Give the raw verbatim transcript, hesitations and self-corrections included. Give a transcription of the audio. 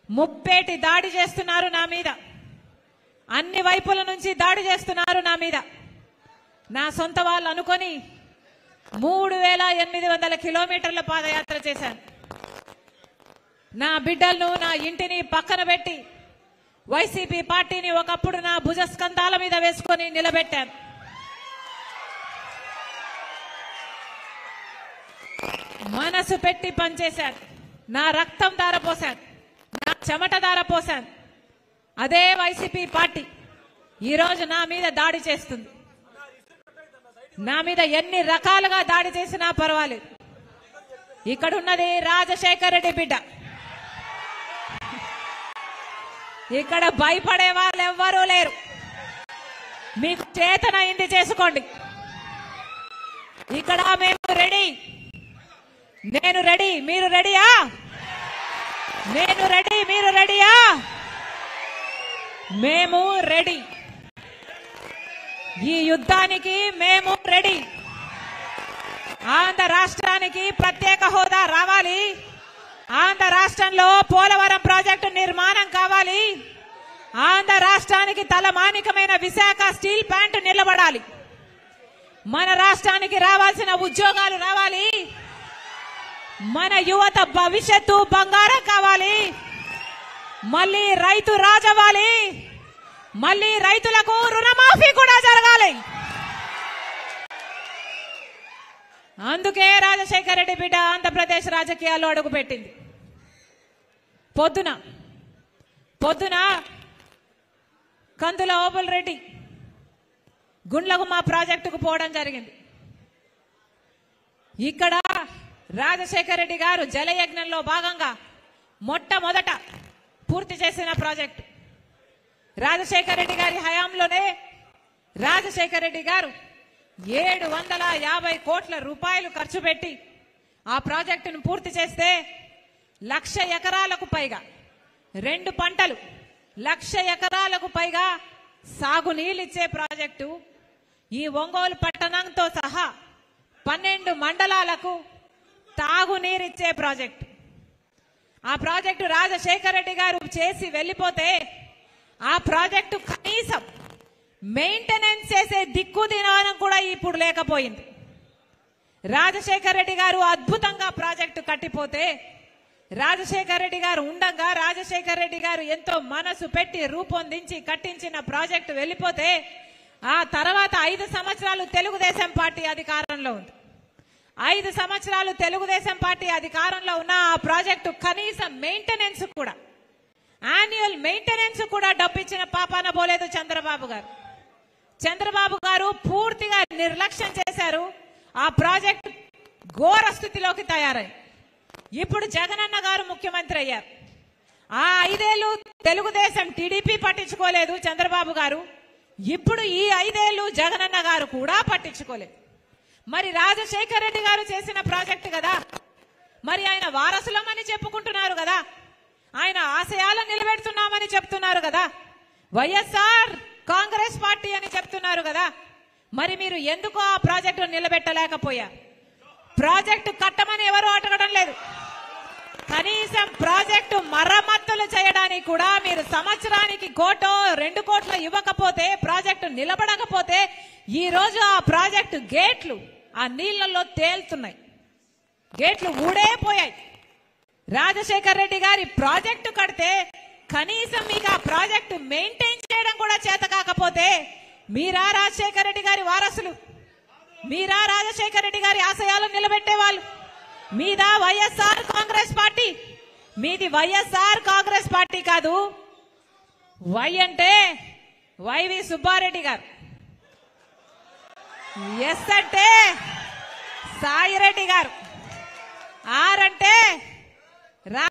ముప్పేటి దాడి చేస్తున్నారు నా మీద, అన్ని వైపుల నుంచి దాడి చేస్తున్నారు నా మీద. నా సొంత వాళ్ళు అనుకొని మూడు వేల ఎనిమిది వందల కిలోమీటర్ల పాదయాత్ర చేశాను. నా బిడ్డలను నా ఇంటిని పక్కన పెట్టి వైసీపీ పార్టీని ఒకప్పుడు నా భుజస్కంధాల మీద వేసుకొని నిలబెట్టాను. మనసు పెట్టి పనిచేశాను, నా రక్తం ధారపోశాను, నా చెమట ధారపోశాను. అదే వైసీపీ పార్టీ ఈరోజు నా మీద దాడి చేస్తుంది. నా మీద ఎన్ని రకాలుగా దాడి చేసినా పర్వాలేదు. ఇక్కడున్నది రాజశేఖర రెడ్డి బిడ్డ. ఇక్కడ భయపడే వాళ్ళు ఎవ్వరూ లేరు. మీకు చేతనైంది చేసుకోండి. ఇక్కడ మేము రెడీ, నేను రెడీ, మీరు రెడీయా? నేను రెడీ, మీరు రెడీయా? మేము రెడీ. ఈ యుద్ధానికి మేము రెడీ. ఆంధ్ర రాష్ట్రానికి ప్రత్యేక హోదా రావాలి. ఆంధ్ర రాష్ట్రంలో పోలవరం ప్రాజెక్టు నిర్మాణం కావాలి. ఆంధ్ర రాష్ట్రానికి తలమానికమైన విశాఖ స్టీల్ ప్లాంట్ నిలబడాలి. మన రాష్ట్రానికి రావాల్సిన ఉద్యోగాలు రావాలి. మన యువత భవిష్యత్తు బంగారం కావాలి. మళ్ళీ రైతు రాజవ్వాలి. మళ్ళీ రైతులకు రుణమాఫీ కూడా జరగాలి. అందుకే రాజశేఖర రెడ్డి బిడ్డ ఆంధ్రప్రదేశ్ రాజకీయాల్లో అడుగుపెట్టింది. పొద్దున పొద్దున కందుల ఓబుల్ రెడ్డి గుండ్లగుమ్మ ప్రాజెక్టుకు పోవడం జరిగింది. ఇక్కడ రాజశేఖర రెడ్డి గారు జలయజ్ఞంలో భాగంగా మొట్టమొదట పూర్తి చేసిన ప్రాజెక్టు. రాజశేఖర రెడ్డి గారి హయాంలోనే రాజశేఖర రెడ్డి గారు ఏడు వందల యాభై కోట్ల రూపాయలు ఖర్చు పెట్టి ఆ ప్రాజెక్టును పూర్తి చేస్తే లక్ష ఎకరాలకు పైగా రెండు పంటలు, లక్ష ఎకరాలకు పైగా సాగునీళ్ళిచ్చే ప్రాజెక్టు ఈ ఒంగోలు పట్టణంతో సహా పన్నెండు మండలాలకు తాగునీరిచ్చే ప్రాజెక్టు. ఆ ప్రాజెక్టు రాజశేఖర రెడ్డి గారు చేసి వెళ్ళిపోతే ఆ ప్రాజెక్టు కనీసం మెయింటెనెన్స్ చేసే దిక్కు దినానం కూడా ఇప్పుడు లేకపోయింది. రాజశేఖర రెడ్డి గారు అద్భుతంగా ప్రాజెక్టు కట్టిపోతే, రాజశేఖర రెడ్డి గారు ఉండగా రాజశేఖర రెడ్డి గారు ఎంతో మనసు పెట్టి రూపొందించి కట్టించిన ప్రాజెక్టు వెళ్ళిపోతే ఆ తర్వాత ఐదు సంవత్సరాలు తెలుగుదేశం పార్టీ అధికారంలో ఉంది. ఐదు సంవత్సరాలు తెలుగుదేశం పార్టీ అధికారంలో ఉన్న ఆ ప్రాజెక్టు కనీసం మెయింటెనెన్స్ కూడా, యాన్యువల్ మెయింటెనెన్స్ కూడా డబ్బిచ్చిన పాపాన పోలేదు చంద్రబాబు గారు. చంద్రబాబు గారు పూర్తిగా నిర్లక్ష్యం చేశారు. ఆ ప్రాజెక్టు ఘోర స్థితిలోకి తయారైంది. ఇప్పుడు జగనన్న గారు ముఖ్యమంత్రి అయ్యారు. ఆ ఐదేళ్లు తెలుగుదేశం టీడీపీ పట్టించుకోలేదు చంద్రబాబు గారు. ఇప్పుడు ఈ ఐదేళ్లు జగనన్న గారు కూడా పట్టించుకోలేదు. మరి రాజశేఖర రెడ్డి గారు చేసిన ప్రాజెక్టు కదా, మరి ఆయన వారసులమని చెప్పుకుంటున్నారు కదా, ఆయన ఆశయాలను నిలబెడుతున్నామని చెప్తున్నారు కదా, వైఎస్ఆర్ కాంగ్రెస్ పార్టీ అని చెప్తున్నారు కదా, మరి మీరు ఎందుకు ఆ ప్రాజెక్టు నిలబెట్టలేకపోయారు? ప్రాజెక్టు కట్టమని ఎవరు అడగడం లేదు. కనీసం ప్రాజెక్టు మరమ్మతులు చేయడానికి కూడా మీరు సంవత్సరానికి కోటో రెండు కోట్లు ఇవ్వకపోతే, ప్రాజెక్టు నిలబడకపోతే ఈ రోజు ఆ ప్రాజెక్టు గేట్లు ఆ నీళ్లలో తేలుతున్నాయి, గేట్లు ఊడేపోయాయి. రాజశేఖర రెడ్డి గారి ప్రాజెక్టు కడితే కనీసం మీకు ఆ ప్రాజెక్టు మెయింటైన్ చేయడం కూడా చేత కాకపోతే మీరా రాజశేఖర రెడ్డి గారి వారసులు? మీరా రాజశేఖర రెడ్డి గారి ఆశయాలను నిలబెట్టే వాళ్ళు? మీదా వైఎస్ఆర్ కాంగ్రెస్ పార్టీ? మీది వైఎస్ఆర్ కాంగ్రెస్ పార్టీ కాదు. వై అంటే వైవి సుబ్బారెడ్డి గారు, ఎస్ అంటే సాయిరెడ్డి గారు, ఆర్ అంటే